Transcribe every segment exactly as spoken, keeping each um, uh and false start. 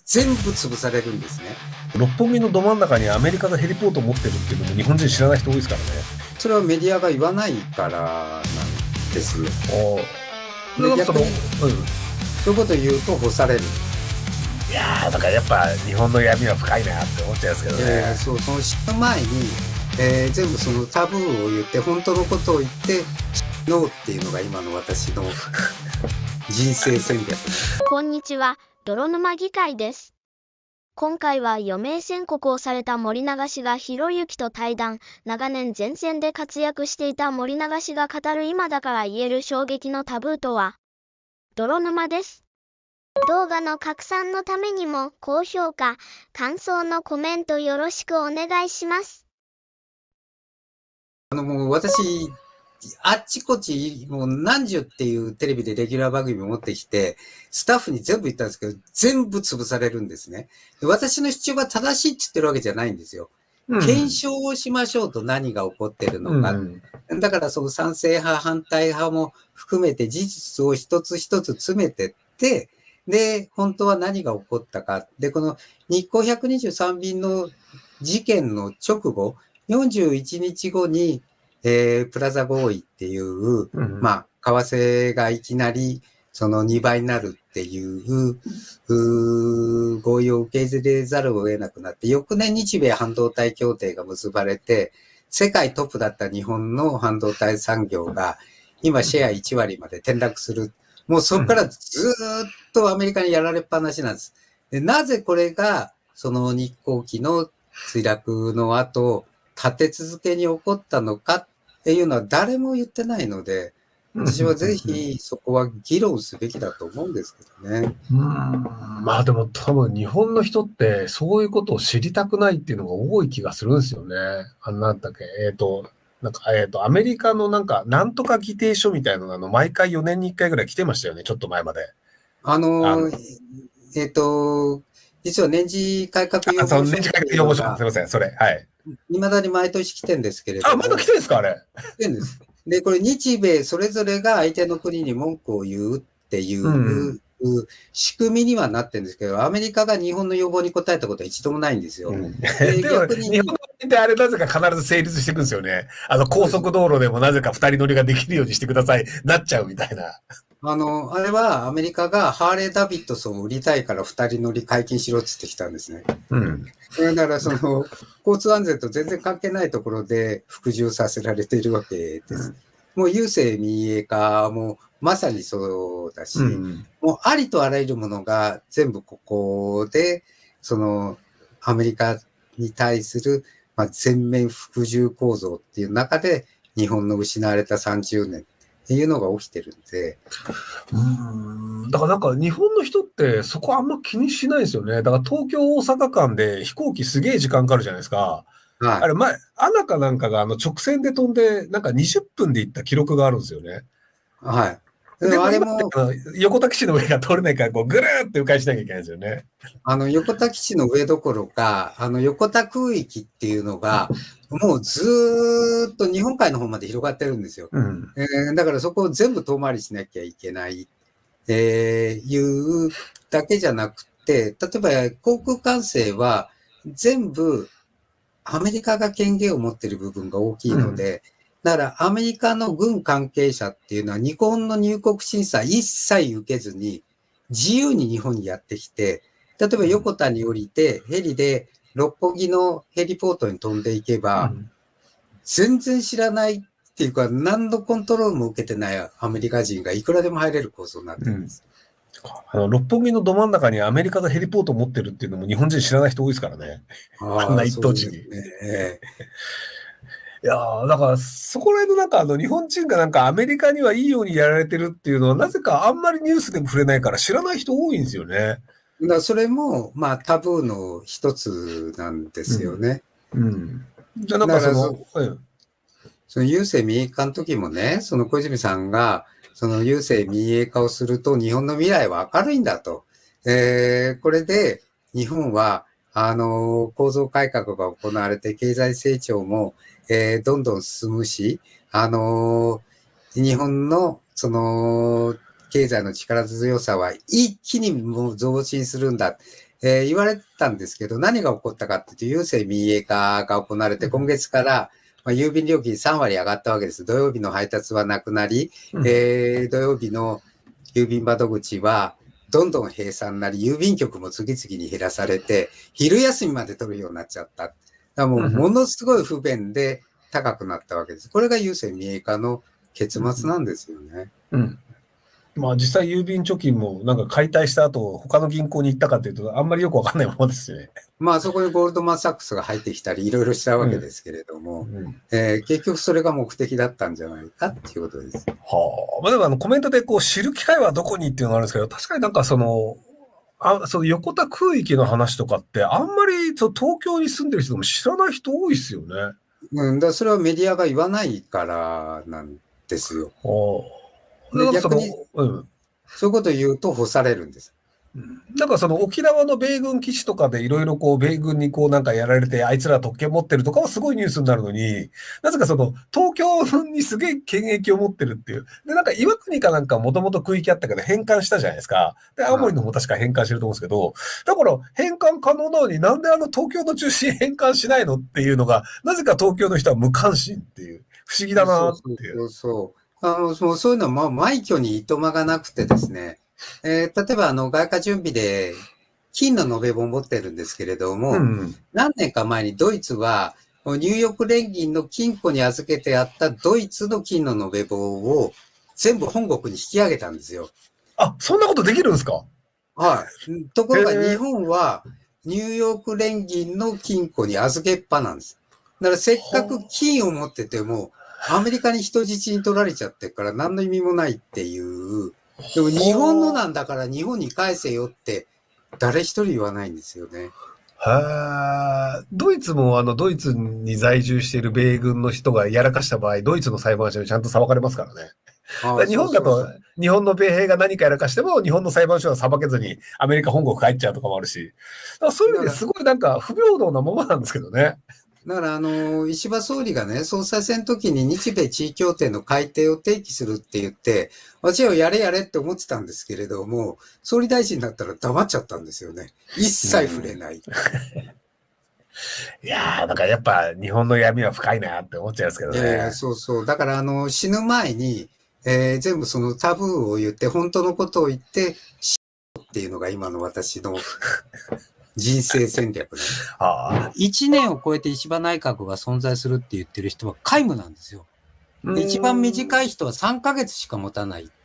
全部潰されるんですね。 六本木のど真ん中にアメリカがヘリポートを持ってるっていうのも日本人知らない人多いですからね。 それはメディアが言わないからなんですよ。 で逆に、うん、 そういうこと言うと干される。 いやーだからやっぱ日本の闇は深いなって思っちゃいますけどね。 えー、そうその死ぬ前に、えー、全部そのタブーを言って本当のことを言って死のうっていうのが今の私の人生戦略。 こんにちは、泥沼議会です。今回は余命宣告をされた森永氏がひろゆきと対談。長年前線で活躍していた森永氏が語る今だから言える衝撃のタブーとは。泥沼です。動画の拡散のためにも高評価、感想のコメントよろしくお願いします。 あのもう私あっちこっちもう何十っていうテレビでレギュラー番組を持ってきて、スタッフに全部言ったんですけど、全部潰されるんですね。私の主張が正しいって言ってるわけじゃないんですよ。うん、検証をしましょうと何が起こってるのか。うん、だからその賛成派、反対派も含めて事実を一つ一つ詰めてって、で、本当は何が起こったか。で、この日光ひゃくにじゅうさん便の事件の直後、よんじゅういちにちごに、えー、プラザ合意っていう、うん、まあ、為替がいきなりそのにばいになるっていう、う合意を受け入れざるを得なくなって、翌年日米半導体協定が結ばれて、世界トップだった日本の半導体産業が今シェアいちわりまで転落する。もうそこからずっとアメリカにやられっぱなしなんです。で、なぜこれがその日航機の墜落の後、立て続けに起こったのかっていうのは誰も言ってないので、私はぜひそこは議論すべきだと思うんですけどね。 うん、まあでも多分日本の人ってそういうことを知りたくないっていうのが多い気がするんですよね。あのなんだっけ、えっ、ー、と、なんか、えっ、ー、と、アメリカのなんか、なんとか議定書みたいなのが毎回よねんにいっかいぐらい来てましたよね、ちょっと前まで。 あのー、えっ、ー、と、実は年次改革要望書。 年次改革要望書、すみません、それ。はい。 いまだに毎年来てるんですけれども。 あ、まだ来てるんですか、あれ。 来てるんです。で、これ日米それぞれが相手の国に文句を言うっていう、うんうん、仕組みにはなってるんですけど、アメリカが日本の要望に応えたことは一度もないんですよ。うん、 で逆に日本の国ってあれなぜか必ず成立していくんですよね。あの高速道路でもなぜか二人乗りができるようにしてください、なっちゃうみたいな。 あの、あれはアメリカがハーレー・ダビッドソンを売りたいから二人乗り解禁しろって言ってきたんですね。うん。だからその、交通安全と全然関係ないところで服従させられているわけです。うん、もう郵政民営化もまさにそうだし、うん、もうありとあらゆるものが全部ここで、その、アメリカに対する、まあ、全面服従構造っていう中で、日本の失われたさんじゅうねんっていうのが起きてるんで。 うーん、だからなんか日本の人ってそこあんま気にしないですよね。だから東京大阪間で飛行機すげえ時間かかるじゃないですか。はい、あれ前、アナかなんかがあの直線で飛んで、なんかにじゅっぷんで行った記録があるんですよね。 はい。 でもあれも横田基地の上が通れないから、こうぐるーって迂回しなきゃいけないんですよね。 あの横田基地の上どころか、あの横田空域っていうのが、もうずーっと日本海の方まで広がってるんですよ。うんえー、だからそこを全部遠回りしなきゃいけない、えー、いうだけじゃなくて、例えば航空管制は全部アメリカが権限を持っている部分が大きいので、うん、だからアメリカの軍関係者っていうのは日本の入国審査一切受けずに自由に日本にやってきて、例えば横田に降りてヘリで六本木のヘリポートに飛んでいけば、うん、全然知らないっていうか何のコントロールも受けてないアメリカ人がいくらでも入れる構造になってるんです。 うん、あの六本木のど真ん中にアメリカがヘリポートを持ってるっていうのも日本人知らない人多いですからね。あんな一等地に。ね、いやーだからそこら辺のなんかあの日本人がなんかアメリカにはいいようにやられてるっていうのはなぜかあんまりニュースでも触れないから知らない人多いんですよね。 だからそれもまあタブーの一つなんですよね。うん。うん、 じゃあなんかその、 そ, うん、その郵政民営化の時もね、その小泉さんがその郵政民営化をすると日本の未来は明るいんだと。えー、これで日本はあの構造改革が行われて経済成長もえー、どんどん進むし、あのー、日本のその経済の力強さは一気にもう増進するんだ。 えー言われてたんですけど、何が起こったかっていうと、郵政民営化が行われて、今月から、まあ、郵便料金さん割上がったわけです。土曜日の配達はなくなり、 うん、 えー土曜日の郵便窓口はどんどん閉鎖になり、郵便局も次々に減らされて、昼休みまで取るようになっちゃった。だからもう、ものすごい不便で高くなったわけです。これが郵政民営化の結末なんですよね。 うんうんまあ実際郵便貯金もなんか解体した後、他の銀行に行ったかっていうと、あんまりよくわかんないままですよね。 まあそこにゴールドマン・サックスが入ってきたり、いろいろしたわけですけれども、 うんうんえー結局それが目的だったんじゃないかっていうことです。 はあ。まあでもあのコメントでこう知る機会はどこにっていうのがあるんですけど、確かになんかその、あその横田空域の話とかって、あんまりそう東京に住んでる人でも知らない人多いですよね。 うん、だからそれはメディアが言わないからなんですよ。 はあ。 でなんかその、 逆にうん。 そういうことを言うと干されるんです。 なんかその沖縄の米軍基地とかでいろいろこう米軍にこうなんかやられてあいつら特権持ってるとかはすごいニュースになるのに、なぜかその東京にすげえ権益を持ってるっていう。で、なんか岩国かなんかもともと区域あったけど返還したじゃないですか。で、青森のも確か返還してると思うんですけど、だから返還可能なのになんであの東京の中心返還しないのっていうのが、なぜか東京の人は無関心っていう、不思議だなっていう。 そうそうそうあのそうそういうのは、まあ、枚挙にいとまがなくてですね、えー例えばあの外貨準備で金の延べ棒を持ってるんですけれども、 うん。 何年か前にドイツはニューヨーク連銀の金庫に預けてあったドイツの金の延べ棒を全部本国に引き上げたんですよ。 あ、そんなことできるんですか？ はい。ところがへー日本はニューヨーク連銀の金庫に預けっぱなんです。だからせっかく金を持っててもアメリカに人質に取られちゃってるから何の意味もないっていう。でも日本のなんだから日本に返せよって誰一人言わないんですよね。 へえ。ドイツもあの、ドイツに在住している米軍の人がやらかした場合、ドイツの裁判所にちゃんと裁かれますからね。だああから日本だとそうそうそう、 日本の米兵が何かやらかしても、日本の裁判所は裁けずにアメリカ本国帰っちゃうとかもあるし。だからそういう意味ですごいなんか不平等なままなんですけどね。 だからあの、石破総理がね、総裁選の時に日米地位協定の改定を提起するって言って、私はやれやれって思ってたんですけれども、総理大臣だったら黙っちゃったんですよね。一切触れない。 いやー、だからやっぱ日本の闇は深いなって思っちゃうんですけどね。 えーそうそう。だからあの、死ぬ前に、えー全部そのタブーを言って、本当のことを言って、死ぬっていうのが今の私の人生戦略なんです。 あいちねんを超えて石破内閣が存在するって言ってる人は皆無なんですよ。 あ。 で一番短い。 い人はさんかげつしか持たないって、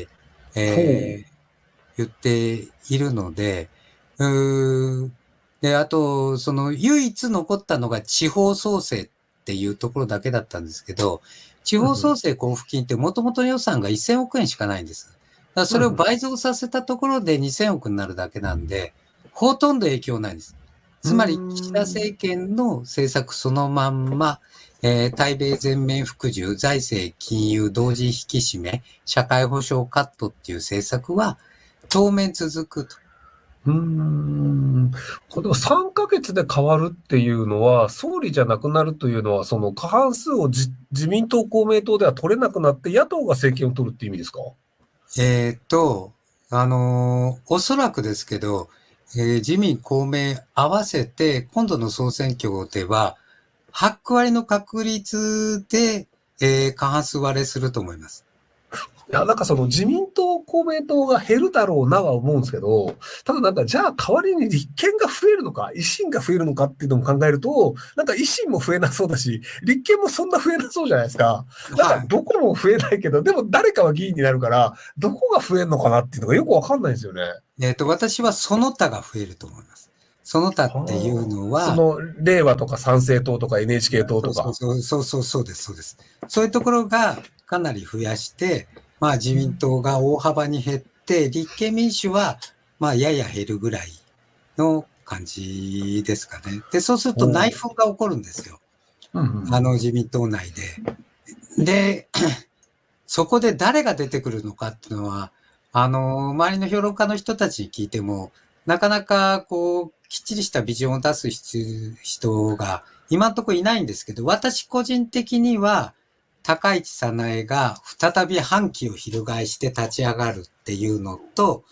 えー言っているので、うーで、あと、その唯一残ったのが地方創生っていうところだけだったんですけど、地方創生交付金って元々の予算がせんおくえんしかないんです。だからそれを倍増させたところでにせんおくになるだけなんで、ほとんど影響ないんです。つまり、岸田政権の政策そのまんま、えー対米全面服従、財政、金融、同時引き締め、社会保障カットっていう政策は当面続くと。 うーん。これでもさんかげつで変わるっていうのは、総理じゃなくなるというのは、その過半数を自自民党、公明党では取れなくなって、野党が政権を取るっていう意味ですか？ えーっと、あのーおそらくですけど、えー自民、公明合わせて、今度の総選挙では、はち割の確率で、えー過半数割れすると思います。 いや、なんかその自民党、公明党が減るだろうなは思うんですけど、ただなんかじゃあ代わりに立憲が増えるのか、維新が増えるのかっていうのも考えると、なんか維新も増えなそうだし、立憲もそんな増えなそうじゃないですか。なんかどこも増えないけど、でも誰かは議員になるから、どこが増えるのかなっていうのがよくわかんないんですよね。 えっと、私はその他が増えると思います。その他っていうのは、 その、令和とか参政党とか エヌエイチケー 党とか。 そうそうそうそうです、そうです。そういうところがかなり増やして、まあ自民党が大幅に減って、立憲民主はまあやや減るぐらいの感じですかね。で、そうすると内紛が起こるんですよ。 うんうん、 あの自民党内で。で、そこで誰が出てくるのかっていうのは、あの、周りの評論家の人たちに聞いても、なかなかこう、きっちりしたビジョンを出す人が今のところいないんですけど、私個人的には、高市早苗が再び反旗を翻して立ち上がるっていうのと、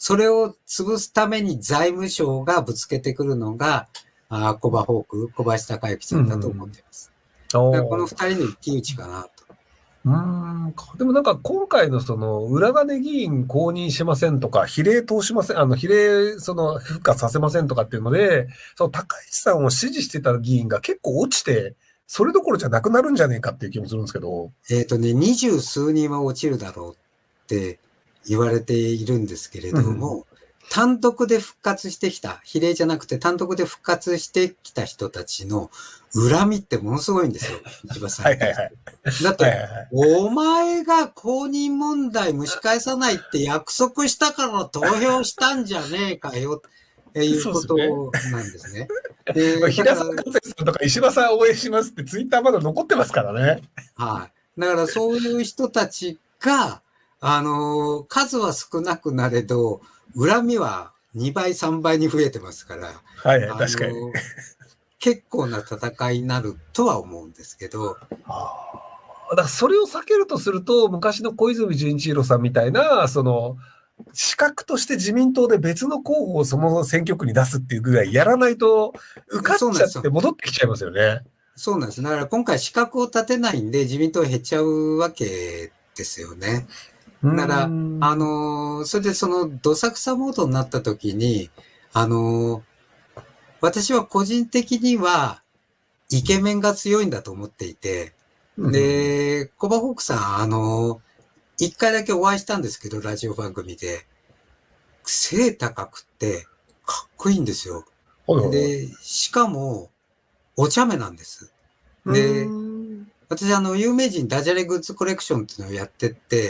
それを潰すために財務省がぶつけてくるのが、あコバホーク、小林孝之さんだと思っています。うん、だからこの二人の一騎打ちかなと。 うーんでもなんか今回のその裏金議員公認しませんとか、比例通しません、あの比例その復活させませんとかっていうので、その高市さんを支持してた議員が結構落ちて、それどころじゃなくなるんじゃねえかっていう気もするんですけど。 えっとね、二十数人は落ちるだろうって言われているんですけれども、うん、単独で復活してきた、比例じゃなくて単独で復活してきた人たちの恨みってものすごいんですよ、石破さん。はいはいはい。だって、はいはいはい、お前が公認問題蒸し返さないって約束したから投票したんじゃねえかよっていうことなんですね。 で平沢勝さんとか石破さん応援しますってツイッターまだ残ってますからね。 はい。だからそういう人たちが、あのー、数は少なくなれど、恨みはにばいさんばいに増えてますから。 はい、はい、確かに。 結構な戦いになるとは思うんですけど。 あだからそれを避けるとすると、昔の小泉純一郎さんみたいな、その、資格として自民党で別の候補をその選挙区に出すっていうぐらいやらないと、受かっちゃって戻ってきちゃいますよね。 そうなんです。だから今回資格を立てないんで自民党減っちゃうわけですよね。だから、あのー、それでそのどさくさモードになった時に、あのー、私は個人的にはイケメンが強いんだと思っていて、で、コバホークさん、あのー、一回だけお会いしたんですけど、ラジオ番組で。背高くってかっこいいんですよ。で、しかも、お茶目なんです。で、私、あの、有名人ダジャレグッズコレクションっていうのをやってって、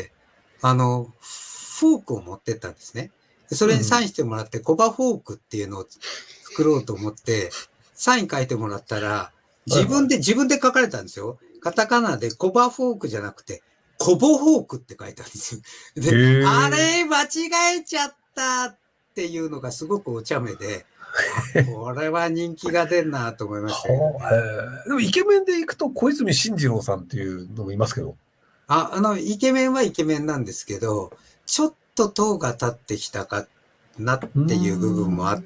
あの、フォークを持ってったんですね。それにサインしてもらって、コバフォークっていうのを作ろうと思って、サイン書いてもらったら、自分で、自分で書かれたんですよ。カタカナでコバフォークじゃなくて、コボホークって書いてあるんですよ。で、あれ、間違えちゃったっていうのがすごくお茶目で、これは人気が出んなと思いましたよ、ね。 でもイケメンで行くと小泉進次郎さんっていうのもいますけど。 あ、あの、イケメンはイケメンなんですけど、ちょっと党が立ってきたかなっていう部分もあって、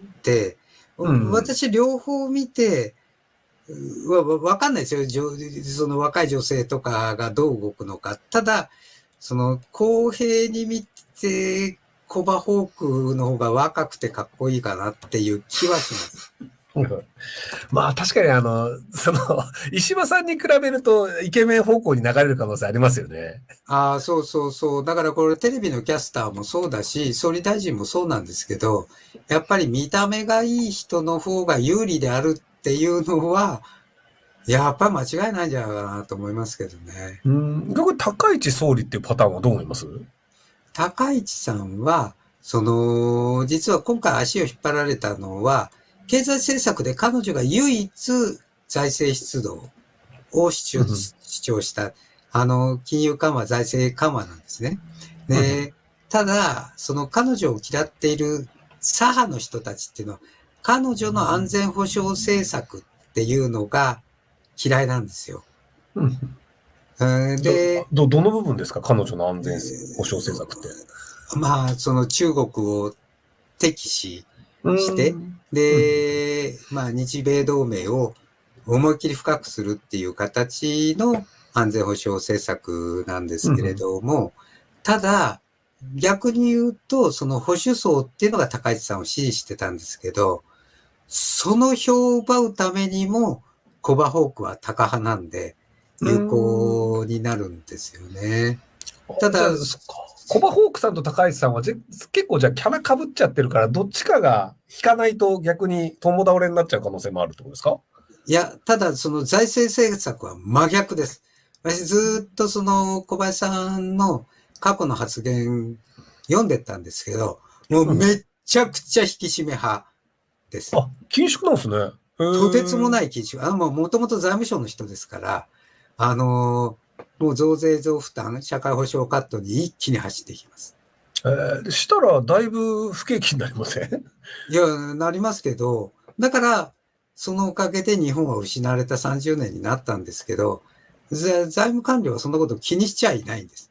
私両方見て、わ、わかんないですよ。その若い女性とかがどう動くのか。ただ、その公平に見て、コバホークの方が若くてかっこいいかなっていう気はします。 まあ確かにあの、その、石破さんに比べるとイケメン方向に流れる可能性ありますよね。 ああ、そうそうそう。だからこれテレビのキャスターもそうだし、総理大臣もそうなんですけど、やっぱり見た目がいい人の方が有利であるっていうのは、やっぱり間違いないんじゃないかなと思いますけどね。 うん。逆に高市総理っていうパターンはどう思います？ 高市さんは、その、実は今回足を引っ張られたのは、経済政策で彼女が唯一財政出動を主張、うん、主張した、あの、金融緩和、財政緩和なんですね。で、うん、ただ、その彼女を嫌っている左派の人たちっていうのは、彼女の安全保障政策っていうのが嫌いなんですよ。 うん、でど、どの部分ですか、彼女の安全保障政策って。 まあ、その中国を敵視して、で、まあ、日米同盟を思いっきり深くするっていう形の安全保障政策なんですけれども、うん、ただ、逆に言うと、その保守層っていうのが高市さんを支持してたんですけど、その票を奪うためにも、コバホークはタカ派なんで、有効になるんですよね。ただ、 コバホークさんと高市さんは結構じゃあキャラ被っちゃってるから、どっちかが引かないと逆に共倒れになっちゃう可能性もあるってことですか？ いや、ただその財政政策は真逆です。私ずっとその小林さんの過去の発言読んでたんですけど、もうめっちゃくちゃ引き締め派です。 うん、あ、緊縮なんですね。 とてつもない緊縮。あの、もともと財務省の人ですから、あのー、もう増税増負担、社会保障カットに一気に走っていきます。 えー、したらだいぶ不景気になりません？ いや、なりますけど、だから、そのおかげで日本は失われたさんじゅうねんになったんですけど、財務官僚はそんなこと気にしちゃいないんです。